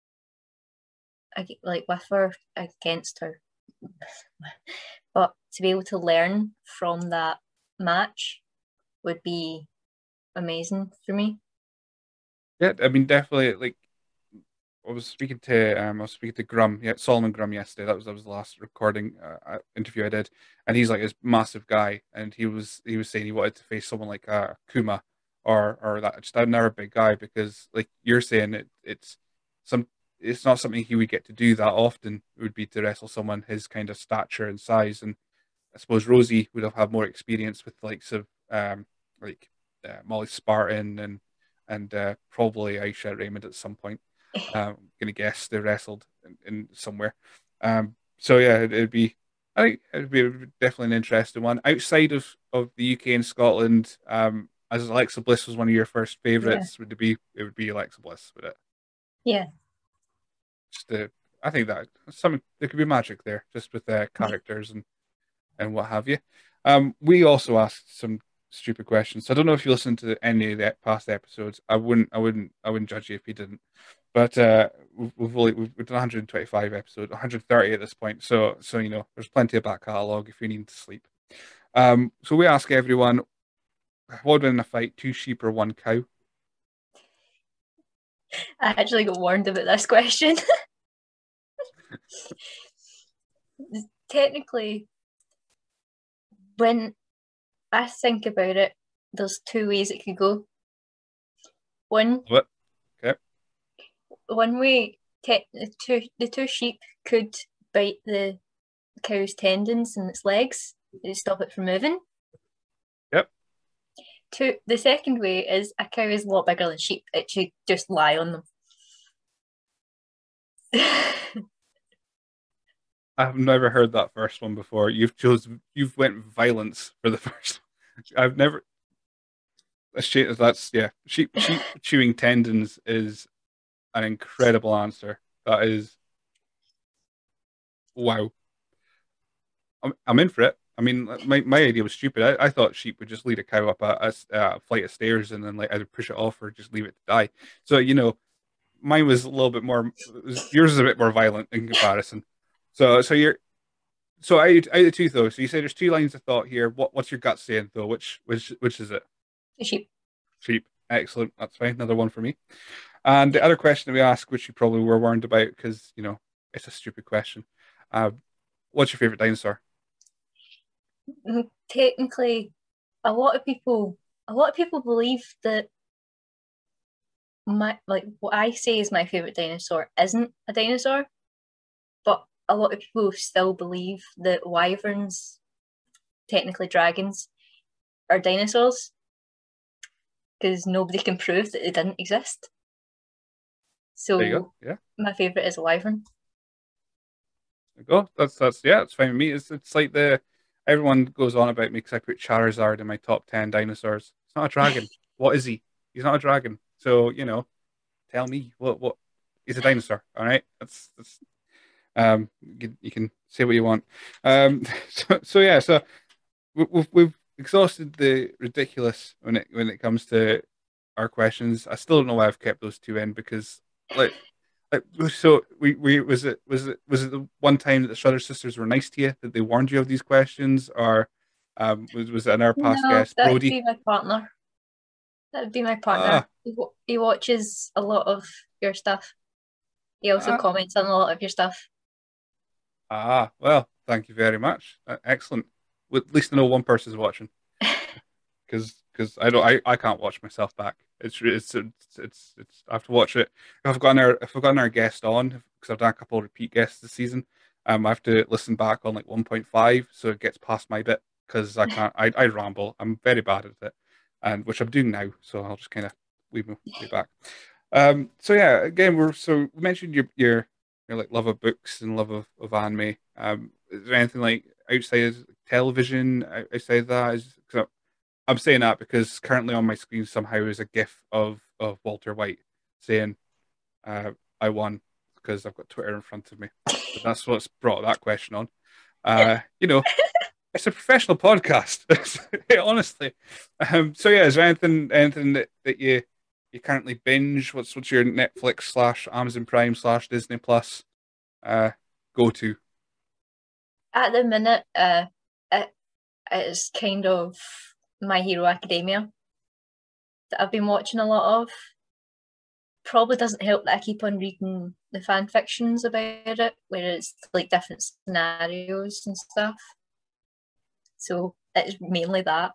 like with her against her, but to be able to learn from that match would be amazing for me. Yeah, I mean definitely like I was speaking to um I was speaking to Grum, yeah, Solomon Grum yesterday. That was that was the last recording uh, uh, interview I did, and he's like this massive guy, and he was he was saying he wanted to face someone like uh, Kuma or or that just another big guy because like you're saying it it's some it's not something he would get to do that often. It would be to wrestle someone his kind of stature and size, and I suppose Rosie would have had more experience with the likes of um like uh, Molly Spartan and and uh, probably Aisha and Raymond at some point. Um, I'm gonna guess they wrestled in, in somewhere. Um, so yeah, it, it'd be I think it'd be definitely an interesting one outside of of the U K and Scotland. Um, as Alexa Bliss was one of your first Yeah, favorites, would it be it would be Alexa Bliss, would it? yeah. Just uh, I think that something there could be magic there, just with uh, characters and and what have you. Um, we also asked some stupid questions. So I don't know if you listened to any of the past episodes. I wouldn't, I wouldn't, I wouldn't judge you if you didn't. But uh, we've we've, only, we've done one hundred twenty-five episodes, one hundred thirty at this point. So so you know, there's plenty of back catalogue if you need to sleep. Um, so we ask everyone, what would win in a fight, two sheep or one cow? I actually got warned about this question. Technically, when I think about it, there's two ways it could go. One, What? Okay. one way, te- the two the two sheep could bite the cow's tendons in its legs to stop it from moving. Yep. Two, the second way is a cow is a lot bigger than sheep. It should just lie on them. I've never heard that first one before. You've chose you've went violence for the first. I've never. That's that's yeah. Sheep sheep chewing tendons is an incredible answer. That is wow. I'm I'm in for it. I mean, my, my idea was stupid. I, I thought sheep would just lead a cow up a, a, a flight of stairs and then like either push it off or just leave it to die. So you know, mine was a little bit more. Was, yours is a bit more violent in comparison. So so you're so I I the two though. So you say there's two lines of thought here. What what's your gut saying though? Which which which is it? The sheep. Sheep. Excellent. That's fine. Another one for me. And the other question that we asked, which you probably were warned about, because you know it's a stupid question. Uh, what's your favorite dinosaur? Technically, a lot of people, a lot of people believe that my like what I say is my favorite dinosaur isn't a dinosaur, but a lot of people still believe that wyverns, technically dragons, are dinosaurs because nobody can prove that they didn't exist. There you go. So Yeah, my favorite is a wyvern. there you go. That's that's yeah. It's fine with me. It's it's like the everyone goes on about me because I put Charizard in my top ten dinosaurs. It's not a dragon. What is he? He's not a dragon. So you know, tell me what what. He's a dinosaur. All right. That's that's um. You, you can say what you want. Um. So so yeah. So we- we've we've exhausted the ridiculous when it when it comes to our questions. I still don't know why I've kept those two in because like like so we we was it was it was it the one time that the Shudder sisters were nice to you that they warned you of these questions or um was was it another past No, guest that'd Brody? be my partner. That'd be my partner. Ah He, he watches a lot of your stuff. He also ah comments on a lot of your stuff. ah well thank you very much. Uh, excellent. Well, at least I know one person's watching. because because I don't I, I can't watch myself back. It's it's it's it's, it's I have to watch it. If I've gotten our if I've gotten our guest on because I've done a couple of repeat guests this season, um, I have to listen back on like one point five so it gets past my bit because I can't I, I ramble. I'm very bad at it, and which I'm doing now. So I'll just kind of leave me way back. Um, so yeah, again we're so we mentioned your your your like love of books and love of of anime. Um, is there anything like outside of television outside of that? Is, 'cause I'm saying that because currently on my screen somehow is a GIF of of Walter White saying, uh, "I won" because I've got Twitter in front of me. But that's what's brought that question on. Uh, you know, it's a professional podcast, honestly. Um, so yeah, is there anything anything that, that you you currently binge? What's what's your Netflix slash Amazon Prime slash Disney Plus uh go to? At the minute, uh, it, it's kind of My Hero Academia that I've been watching a lot of. Probably doesn't help that I keep on reading the fan fictions about it, where it's like different scenarios and stuff. So it's mainly that.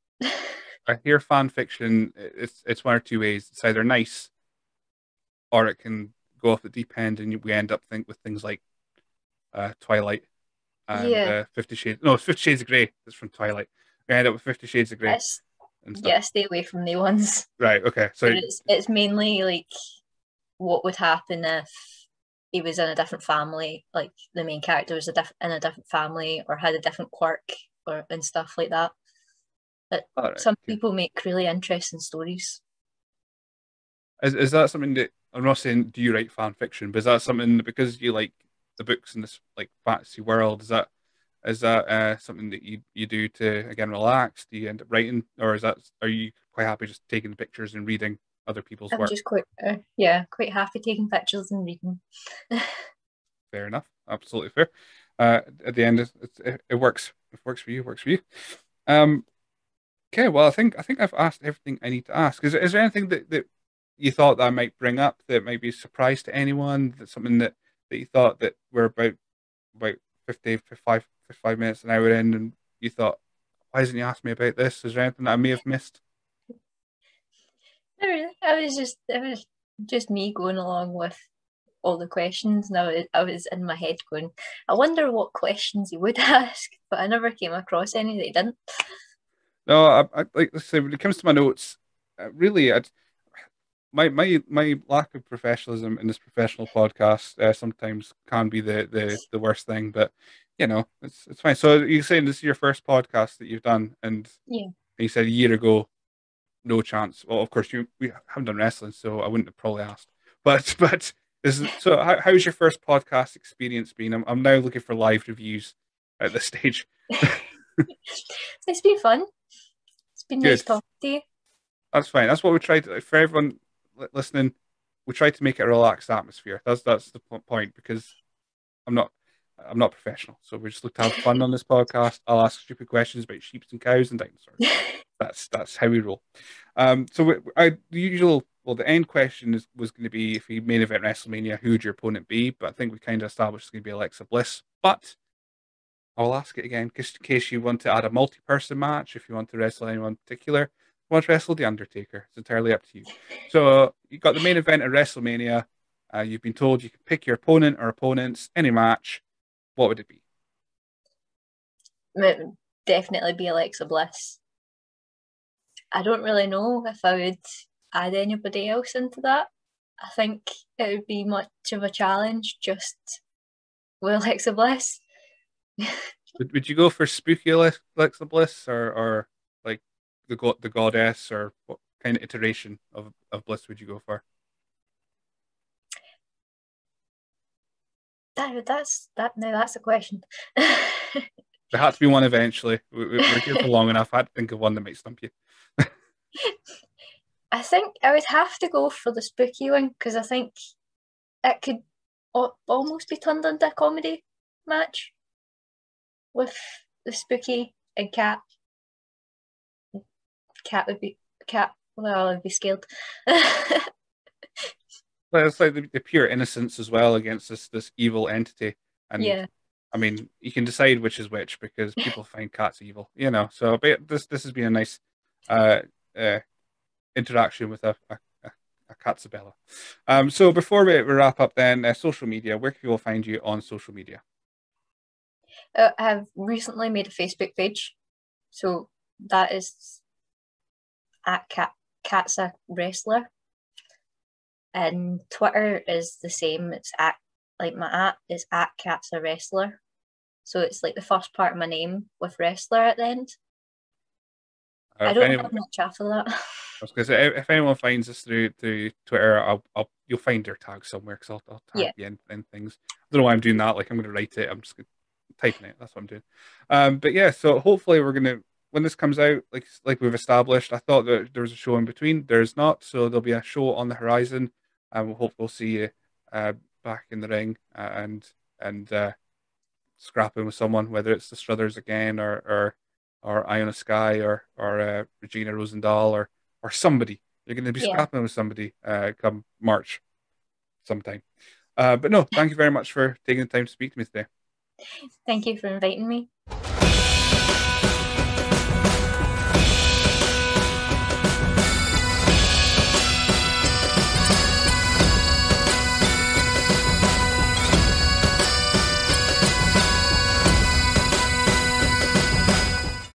I hear fan fiction. It's it's one or two ways. It's either nice or it can go off the deep end, and we end up think with things like uh, Twilight and Yeah, uh, Fifty Shades. No, it's Fifty Shades of Grey. It's from Twilight. We end up with Fifty Shades of Grey. it's and stuff? Yeah, stay away from the ones. Right. Okay. So But it's it's mainly like what would happen if he was in a different family, like the main character was a diff- in a different family or had a different quirk or and stuff like that. That all right. some Okay. people make really interesting stories. Is is that something that I'm not saying do you write fan fiction, but is that something that because you like the books in this like fantasy world, is that is that uh, something that you you do to again relax? Do you end up writing, or is that are you quite happy just taking the pictures and reading other people's I'm work? just quite, uh, yeah, quite happy taking pictures and reading. Fair enough, absolutely fair. Uh, at the end, it's, it, it works. If it works for you, it works for you. Um, okay, well, I think I think I've asked everything I need to ask. Is is there anything that, that you thought that I might bring up that might be a surprise to anyone? That's something that, that you thought that we're about about fifty, fifty-five, fifty-five minutes an hour in, and you thought, why hasn't he asked me about this? Is there anything that I may have missed? Not really. I was just, it was just me going along with all the questions, and I was, I was in my head going, I wonder what questions he would ask, but I never came across any that he didn't. No, I, I like I say when it comes to my notes, uh, really, I my my my lack of professionalism in this professional podcast uh, sometimes can be the the the worst thing, but you know it's it's fine. So you're saying this is your first podcast that you've done, and Yeah. you said a year ago, no chance. Well, of course you we haven't done wrestling, so I wouldn't have probably asked. But but this is so. How, how's your first podcast experience been? I'm I'm now looking for live reviews at this stage. It's been fun. It's been nice Good. talking to you. That's fine. That's what we tried to, for everyone li- listening. We tried to make it a relaxed atmosphere. That's that's the po- point because I'm not I'm not professional. So we just look to have fun on this podcast. I'll ask stupid questions about sheep and cows and dinosaurs. That's that's how we roll. Um, so we, I the usual well the end question is, was going to be if you main event WrestleMania, who would your opponent be? But I think we kind of established it's going to be Alexa Bliss. But I'll ask it again, just in case you want to add a multi-person match, if you want to wrestle anyone in particular, you want to wrestle The Undertaker. It's entirely up to you. So you got the main event at WrestleMania. Uh, you've been told you can pick your opponent or opponents, any match. What would it be? It would definitely be Alexa Bliss. I don't really know if I would add anybody else into that. I think it would be much of a challenge just with Alexa Bliss. Would, would you go for spooky Alex- Alexa Bliss or, or like the god the goddess or what kind of iteration of, of Bliss would you go for? That, that's that. Now that's a question. There had to be one eventually. We, we, we're here for long enough. I had to think of one that might stump you. I think I would have to go for the spooky one because I think it could almost be turned into a comedy match with the spooky and cat. Cat would be cat. Well, I'd be scared. But it's like the, the pure innocence as well against this this evil entity. And Yeah. I mean, you can decide which is which because people find cats evil, you know. So but this this has been a nice uh, uh, interaction with a, a, a, a Katzabella. Um, so before we, we wrap up, then uh, social media. Where can people find you on social media? I have recently made a Facebook page, so that is at cat cat's a wrestler, and Twitter is the same. It's at like my at is at cat's a wrestler, so it's like the first part of my name with wrestler at the end. Uh, I if don't anyone, have much after that. I was going to say, if anyone finds us through through Twitter, I'll, I'll you'll find their tag somewhere because I'll, I'll tag Yeah, you in, in things. I don't know why I'm doing that. Like I'm going to write it. I'm just gonna, typing it. That's what I'm doing. Um, but yeah, so hopefully we're gonna when this comes out, like like we've established. I thought that there was a show in between. There's not, so there'll be a show on the horizon, and we hope we'll see you uh, back in the ring uh, and and uh, scrapping with someone, whether it's the Struthers again or or or Iona Sky or or uh, Regina Rosendahl or or somebody. You're going to be yeah. scrapping with somebody uh, come March sometime. Uh, but no, thank you very much for taking the time to speak to me today. Thank you for inviting me.